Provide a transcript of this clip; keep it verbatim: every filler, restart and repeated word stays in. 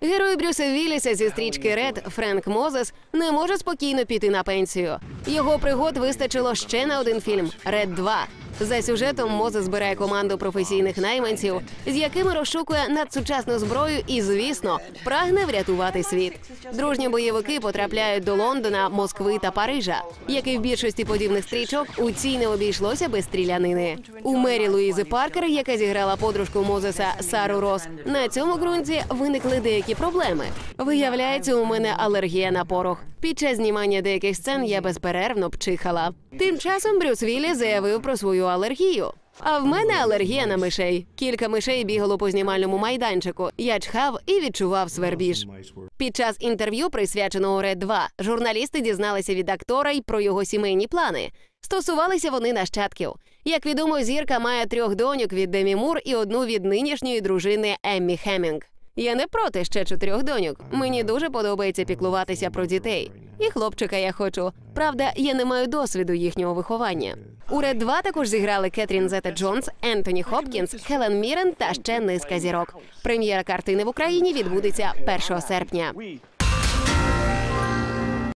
Герой Брюса Вілліса зі стрічки «Ред» Френк Мозес не може спокійно піти на пенсію. Його пригод вистачило ще на один фільм «Ред два». За сюжетом Мозес збирає команду професійних найманців, з якими розшукує надсучасну зброю і, звісно, прагне врятувати світ. Дружні бойовики потрапляють до Лондона, Москви та Парижа. Як і в більшості подібних стрічок, у цій не обійшлося без стрілянини. У Мері Луїзи Паркер, яка зіграла подружку Мозеса Сару Рос, на цьому ґрунті виникли деякі проблеми. Виявляється, у мене алергія на порох. Під час знімання деяких сцен я безперервно пчихала. Тим часом Брюс Вілліс заявив про свою алергію. А в мене алергія на мишей. Кілька мишей бігало по знімальному майданчику. Я чхав і відчував свербіж. Під час інтерв'ю, присвяченого «Ред два», журналісти дізналися від актора й про його сімейні плани. Стосувалися вони нащадків. Як відомо, зірка має трьох доньок від Демі Мур і одну від нинішньої дружини Еммі Хеммінг. Я не проти ще чотирьох доньок. Мені дуже подобається піклуватися про дітей. І хлопчика я хочу. Правда, я не маю досвіду їхнього виховання. У «Ред два» також зіграли Кетрін Зета-Джонс, Ентоні Хопкінс, Хелен Міррен та ще низка зірок. Прем'єра картини в Україні відбудеться першого серпня.